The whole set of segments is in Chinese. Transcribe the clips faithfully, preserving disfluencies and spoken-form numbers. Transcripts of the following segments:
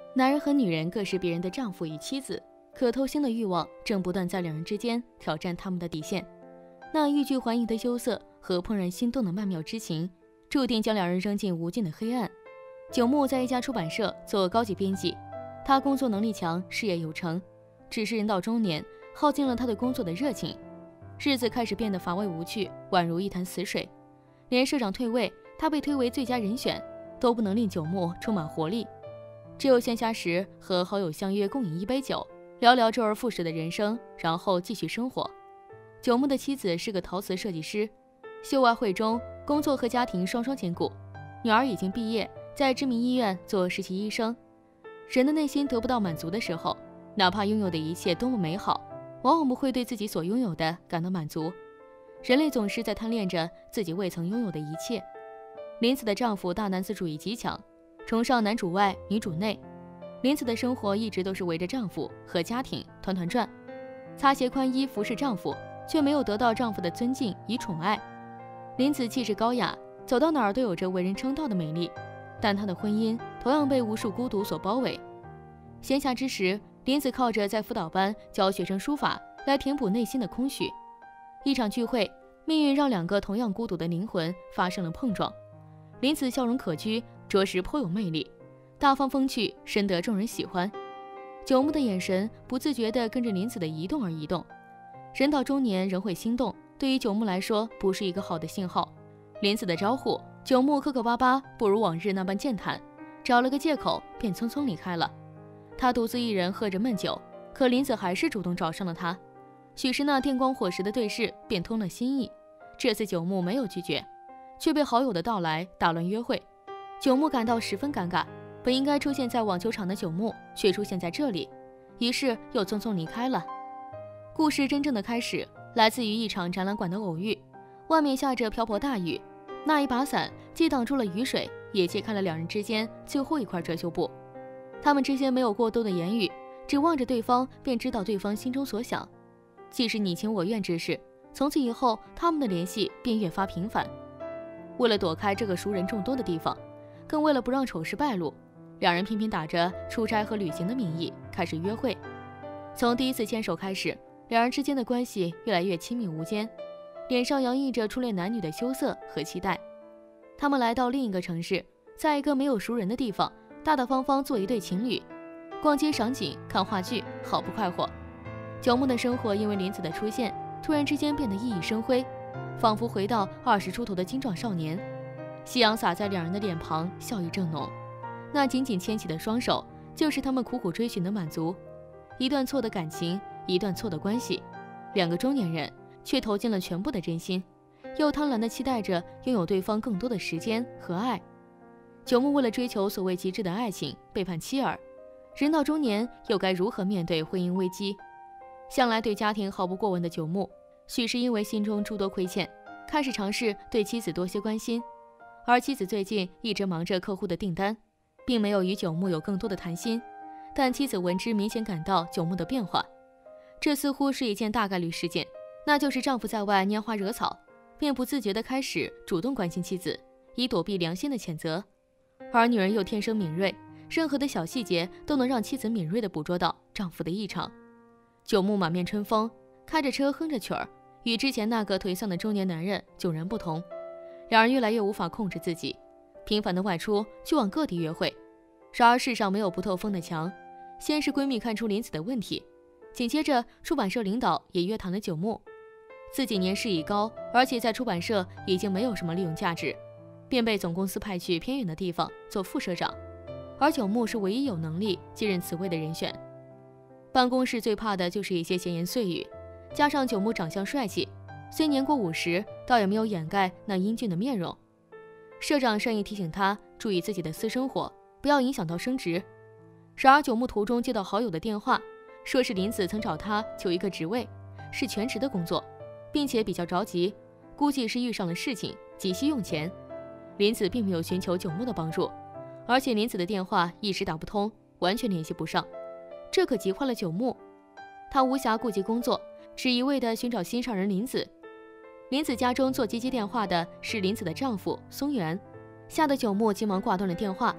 男人和女人各是别人的丈夫与妻子，可偷腥的欲望正不断在两人之间挑战他们的底线。那欲拒还迎的羞涩和怦然心动的曼妙之情，注定将两人扔进无尽的黑暗。九牧在一家出版社做高级编辑，他工作能力强，事业有成，只是人到中年，耗尽了他对工作的热情，日子开始变得乏味无趣，宛如一潭死水。连社长退位，他被推为最佳人选，都不能令九牧充满活力。只有闲暇时和好友相约共饮一杯酒，聊聊周而复始的人生，然后继续生活。九牧的妻子是个陶瓷设计师，秀外慧中，工作和家庭双双兼顾。女儿已经毕业，在知名医院做实习医生。人的内心得不到满足的时候，哪怕拥有的一切多么美好，往往不会对自己所拥有的感到满足。人类总是在贪恋着自己未曾拥有的一切。林子的丈夫大男子主义极强，崇尚男主外女主内。林子的生活一直都是围着丈夫和家庭团团转，擦鞋宽衣服侍丈夫，却没有得到丈夫的尊敬与宠爱。林子气质高雅，走到哪儿都有着为人称道的美丽，但她的婚姻同样被无数孤独所包围。闲暇之时，林子靠着在辅导班教学生书法来填补内心的空虚。一场聚会，命运让两个同样孤独的灵魂发生了碰撞。林子笑容可掬，着实颇有魅力，大方风趣，深得众人喜欢。九牧的眼神不自觉地跟着林子的移动而移动。人到中年仍会心动，对于九牧来说不是一个好的信号。林子的招呼，九牧磕磕巴巴，不如往日那般健谈，找了个借口便匆匆离开了。他独自一人喝着闷酒，可林子还是主动找上了他。许是那电光火石的对视便通了心意，这次九牧没有拒绝，却被好友的到来打乱约会。九牧感到十分尴尬，本应该出现在网球场的九牧却出现在这里，于是又匆匆离开了。故事真正的开始来自于一场展览馆的偶遇。外面下着瓢泼大雨，那一把伞既挡住了雨水，也揭开了两人之间最后一块遮羞布。他们之间没有过多的言语，只望着对方便知道对方心中所想。既是你情我愿之事，从此以后他们的联系便越发频繁。为了躲开这个熟人众多的地方，更为了不让丑事败露，两人频频打着出差和旅行的名义开始约会。从第一次牵手开始，两人之间的关系越来越亲密无间，脸上洋溢着初恋男女的羞涩和期待。他们来到另一个城市，在一个没有熟人的地方，大大方方做一对情侣，逛街赏景看话剧，好不快活。九牧的生活因为林子的出现，突然之间变得熠熠生辉，仿佛回到二十出头的精壮少年。夕阳洒在两人的脸庞，笑意正浓。那紧紧牵起的双手，就是他们苦苦追寻的满足。一段错的感情，一段错的关系，两个中年人却投进了全部的真心，又贪婪地期待着拥有对方更多的时间和爱。九牧为了追求所谓极致的爱情，背叛妻儿。人到中年，又该如何面对婚姻危机？向来对家庭毫不过问的九牧，许是因为心中诸多亏欠，开始尝试对妻子多些关心。而妻子最近一直忙着客户的订单，并没有与九牧有更多的谈心。但妻子闻之明显感到九牧的变化，这似乎是一件大概率事件，那就是丈夫在外拈花惹草，便不自觉地开始主动关心妻子，以躲避良心的谴责。而女人又天生敏锐，任何的小细节都能让妻子敏锐地捕捉到丈夫的异常。九牧满面春风，开着车哼着曲儿，与之前那个颓丧的中年男人迥然不同。两人越来越无法控制自己，频繁的外出，去往各地约会。然而世上没有不透风的墙，先是闺蜜看出林子的问题，紧接着出版社领导也约谈了九牧。自己年事已高，而且在出版社已经没有什么利用价值，便被总公司派去偏远的地方做副社长，而九牧是唯一有能力继任此位的人选。办公室最怕的就是一些闲言碎语，加上九牧长相帅气，虽年过五十，倒也没有掩盖那英俊的面容。社长善意提醒他注意自己的私生活，不要影响到升职。然而九牧途中接到好友的电话，说是林子曾找他求一个职位，是全职的工作，并且比较着急，估计是遇上了事情，急需用钱。林子并没有寻求九牧的帮助，而且林子的电话一时打不通，完全联系不上，这可急坏了九牧。他无暇顾及工作，只一味地寻找心上人林子。林子家中做接机电话的是林子的丈夫松原，吓得九牧急忙挂断了电话。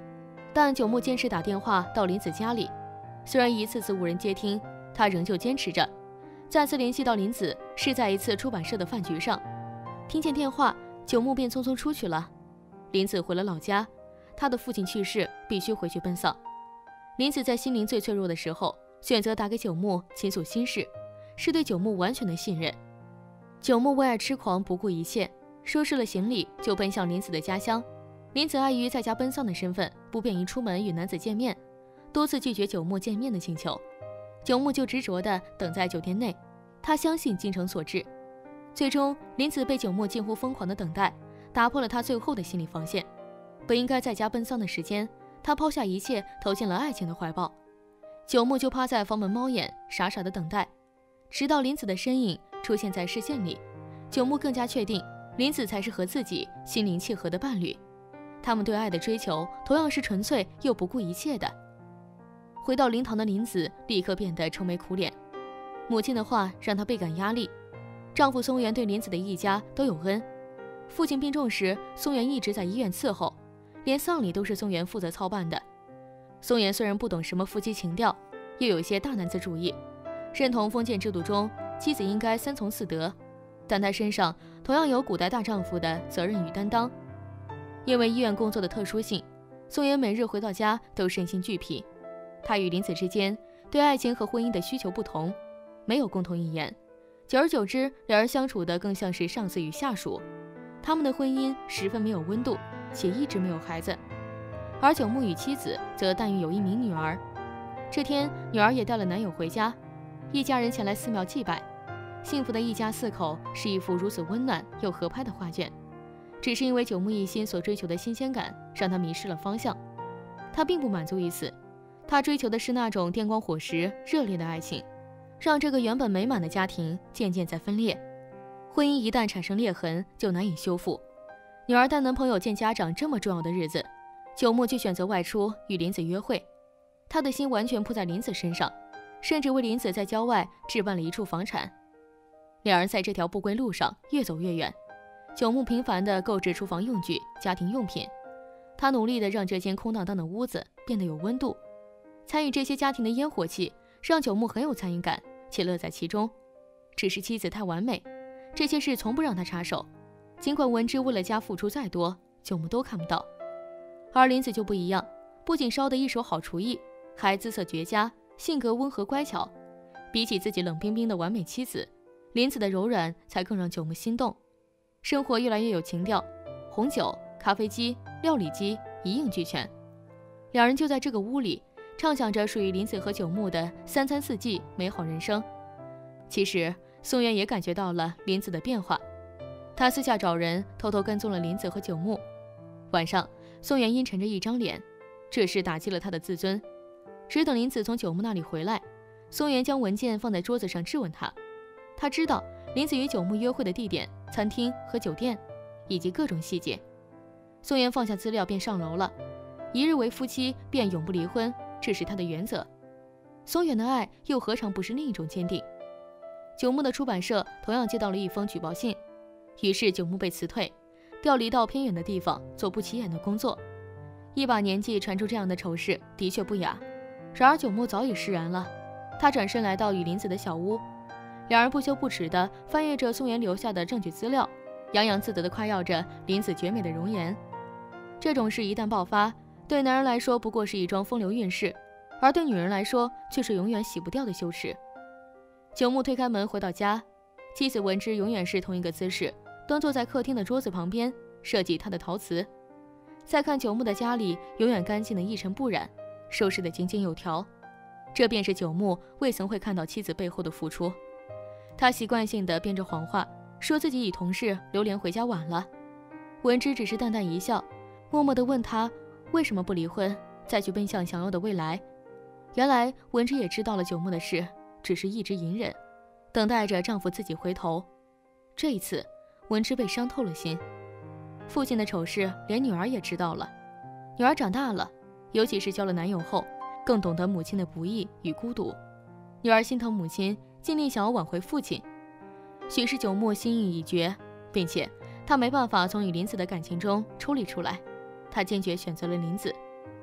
但九木坚持打电话到林子家里，虽然一次次无人接听，他仍旧坚持着。再次联系到林子是在一次出版社的饭局上，听见电话，九木便匆匆出去了。林子回了老家，他的父亲去世，必须回去奔丧。林子在心灵最脆弱的时候，选择打给九木倾诉心事，是对九木完全的信任。九木为爱痴狂，不顾一切，收拾了行李就奔向林子的家乡。林子碍于在家奔丧的身份，不便于出门与男子见面，多次拒绝九木见面的请求。九木就执着地等在酒店内，他相信精诚所至。最终，林子被九木近乎疯狂的等待打破了他最后的心理防线。本应该在家奔丧的时间，他抛下一切，投进了爱情的怀抱。九木就趴在房门猫眼，傻傻的等待，直到林子的身影出现在视线里，九木更加确定林子才是和自己心灵契合的伴侣。他们对爱的追求同样是纯粹又不顾一切的。回到灵堂的林子立刻变得愁眉苦脸，母亲的话让她倍感压力。丈夫松原对林子的一家都有恩，父亲病重时，松原一直在医院伺候，连丧礼都是松原负责操办的。松原虽然不懂什么夫妻情调，又有些大男子主义，认同封建制度中妻子应该三从四德，但他身上同样有古代大丈夫的责任与担当。因为医院工作的特殊性，松原每日回到家都身心俱疲。他与林子之间对爱情和婚姻的需求不同，没有共同语言，久而久之，两人相处的更像是上司与下属。他们的婚姻十分没有温度，且一直没有孩子。而九木与妻子则但育有一名女儿。这天，女儿也带了男友回家，一家人前来寺庙祭拜。幸福的一家四口是一幅如此温暖又合拍的画卷。只是因为九木一心所追求的新鲜感，让他迷失了方向。他并不满足于此，他追求的是那种电光火石、热烈的爱情，让这个原本美满的家庭渐渐在分裂。婚姻一旦产生裂痕，就难以修复。女儿带男朋友见家长这么重要的日子，九木却选择外出与林子约会。他的心完全扑在林子身上，甚至为林子在郊外置办了一处房产。两人在这条不归路上越走越远。九木频繁地购置厨房用具、家庭用品，他努力地让这间空荡荡的屋子变得有温度。参与这些家庭的烟火气，让九木很有参与感，且乐在其中。只是妻子太完美，这些事从不让他插手。尽管文之为了家付出再多，九木都看不到。而林子就不一样，不仅烧得一手好厨艺，还姿色绝佳，性格温和乖巧。比起自己冷冰冰的完美妻子，林子的柔软才更让九木心动。生活越来越有情调，红酒、咖啡机、料理机一应俱全。两人就在这个屋里畅想着属于林子和九木的三餐四季美好人生。其实松原也感觉到了林子的变化，他私下找人偷偷跟踪了林子和九木。晚上，松原阴沉着一张脸，这事打击了他的自尊。只等林子从九木那里回来，松原将文件放在桌子上质问他。他知道林子与九木约会的地点、餐厅和酒店，以及各种细节。松原放下资料便上楼了。一日为夫妻，便永不离婚，这是他的原则。松原的爱又何尝不是另一种坚定？九木的出版社同样接到了一封举报信，于是九木被辞退，调离到偏远的地方做不起眼的工作。一把年纪传出这样的丑事，的确不雅。然而九木早已释然了，他转身来到与林子的小屋。两人不羞不耻地翻阅着松原留下的证据资料，洋洋自得地夸耀着林子绝美的容颜。这种事一旦爆发，对男人来说不过是一桩风流韵事，而对女人来说却是永远洗不掉的羞耻。九木推开门回到家，妻子文之永远是同一个姿势，端坐在客厅的桌子旁边，设计他的陶瓷。再看九木的家里，永远干净的一尘不染，收拾得井井有条。这便是九木未曾会看到妻子背后的付出。他习惯性地编着谎话，说自己与同事流连回家晚了。文之只是淡淡一笑，默默地问他为什么不离婚，再去奔向想要的未来。原来文之也知道了九木的事，只是一直隐忍，等待着丈夫自己回头。这一次，文之被伤透了心。父亲的丑事连女儿也知道了。女儿长大了，尤其是交了男友后，更懂得母亲的不易与孤独。女儿心疼母亲，尽力想要挽回父亲。许是九木心意已决，并且他没办法从与林子的感情中抽离出来，他坚决选择了林子。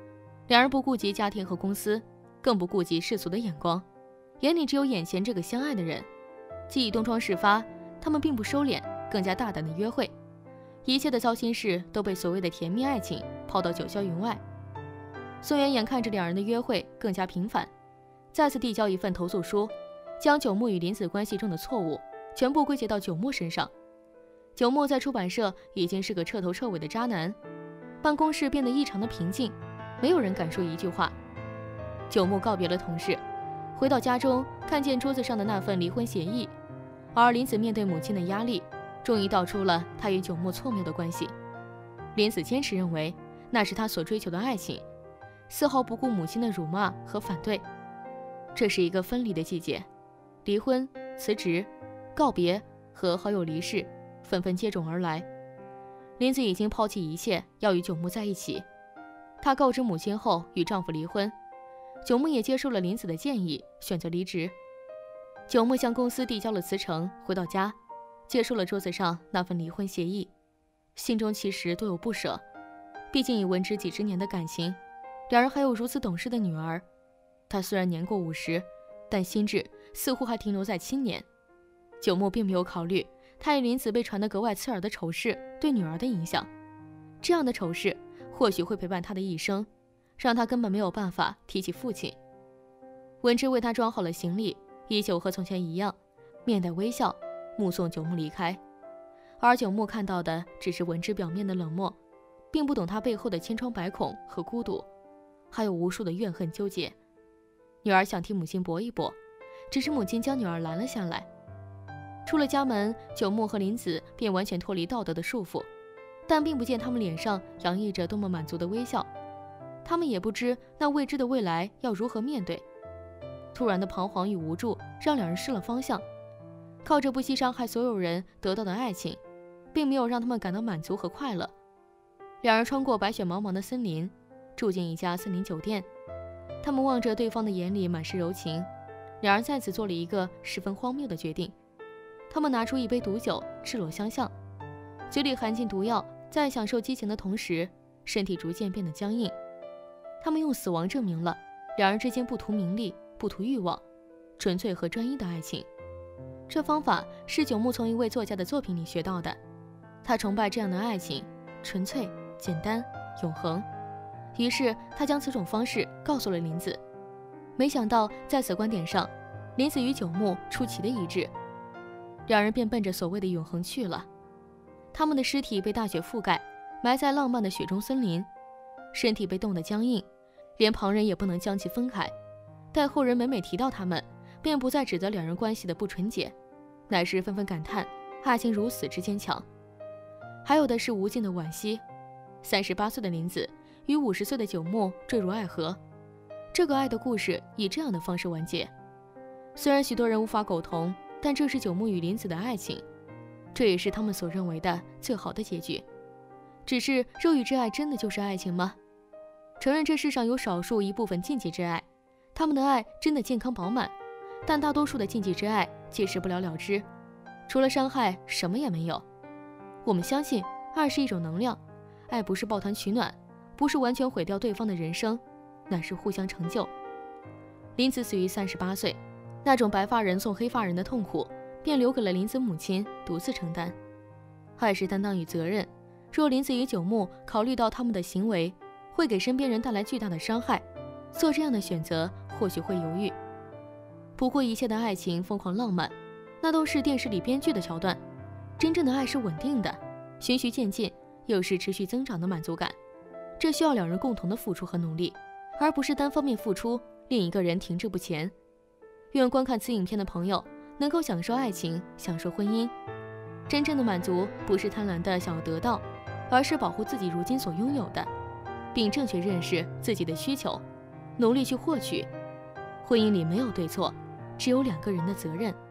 两人不顾及家庭和公司，更不顾及世俗的眼光，眼里只有眼前这个相爱的人。既已东窗事发，他们并不收敛，更加大胆的约会，一切的糟心事都被所谓的甜蜜爱情抛到九霄云外。宋元眼看着两人的约会更加频繁，再次递交一份投诉书，将九牧与林子关系中的错误全部归结到九牧身上。九牧在出版社已经是个彻头彻尾的渣男，办公室变得异常的平静，没有人敢说一句话。九牧告别了同事，回到家中，看见桌子上的那份离婚协议，而林子面对母亲的压力，终于道出了他与九牧错谬的关系。林子坚持认为那是他所追求的爱情，丝毫不顾母亲的辱骂和反对。这是一个分离的季节，离婚、辞职、告别和好友离世纷纷接踵而来。林子已经抛弃一切，要与九牧在一起。她告知母亲后与丈夫离婚，九牧也接受了林子的建议，选择离职。九牧向公司递交了辞呈，回到家，接受了桌子上那份离婚协议，心中其实多有不舍。毕竟已闻知几十年的感情，两人还有如此懂事的女儿。他虽然年过五十，但心智似乎还停留在青年。九牧并没有考虑他与林子被传得格外刺耳的丑事对女儿的影响，这样的丑事或许会陪伴他的一生，让他根本没有办法提起父亲。文芝为他装好了行李，依旧和从前一样，面带微笑目送九牧离开。而九牧看到的只是文芝表面的冷漠，并不懂他背后的千疮百孔和孤独，还有无数的怨恨纠结。女儿想替母亲搏一搏，只是母亲将女儿拦了下来。出了家门，九牧和林子便完全脱离道德的束缚，但并不见他们脸上洋溢着多么满足的微笑。他们也不知那未知的未来要如何面对。突然的彷徨与无助让两人失了方向。靠着不惜伤害所有人得到的爱情，并没有让他们感到满足和快乐。两人穿过白雪茫茫的森林，住进一家森林酒店。他们望着对方的眼里满是柔情，两人再次做了一个十分荒谬的决定。他们拿出一杯毒酒，赤裸相向，嘴里含进毒药，在享受激情的同时，身体逐渐变得僵硬。他们用死亡证明了两人之间不图名利，不图欲望，纯粹和专一的爱情。这方法是九牧从一位作家的作品里学到的，他崇拜这样的爱情，纯粹、简单、永恒。于是他将此种方式告诉了林子。没想到在此观点上，林子与九牧出奇的一致，两人便奔着所谓的永恒去了。他们的尸体被大雪覆盖，埋在浪漫的雪中森林，身体被冻得僵硬，连旁人也不能将其分开。待后人每每提到他们，便不再指责两人关系的不纯洁，乃是纷纷感叹爱情如此之坚强。还有的是无尽的惋惜。三十八岁的林子与五十岁的九牧坠入爱河，这个爱的故事以这样的方式完结。虽然许多人无法苟同，但这是九牧与林子的爱情，这也是他们所认为的最好的结局。只是肉与之爱真的就是爱情吗？承认这世上有少数一部分禁忌之爱，他们的爱真的健康饱满，但大多数的禁忌之爱皆是不了了之，除了伤害什么也没有。我们相信爱是一种能量，爱不是抱团取暖，不是完全毁掉对方的人生，乃是互相成就。林子死于三十八岁，那种白发人送黑发人的痛苦便留给了林子母亲独自承担。爱是担当与责任，若林子与九牧考虑到他们的行为会给身边人带来巨大的伤害，做这样的选择或许会犹豫。不顾一切的爱情疯狂浪漫，那都是电视里编剧的桥段。真正的爱是稳定的，循序渐进，又是持续增长的满足感。这需要两人共同的付出和努力，而不是单方面付出，另一个人停滞不前。愿观看此影片的朋友能够享受爱情，享受婚姻。真正的满足不是贪婪的想要得到，而是保护自己如今所拥有的，并正确认识自己的需求，努力去获取。婚姻里没有对错，只有两个人的责任。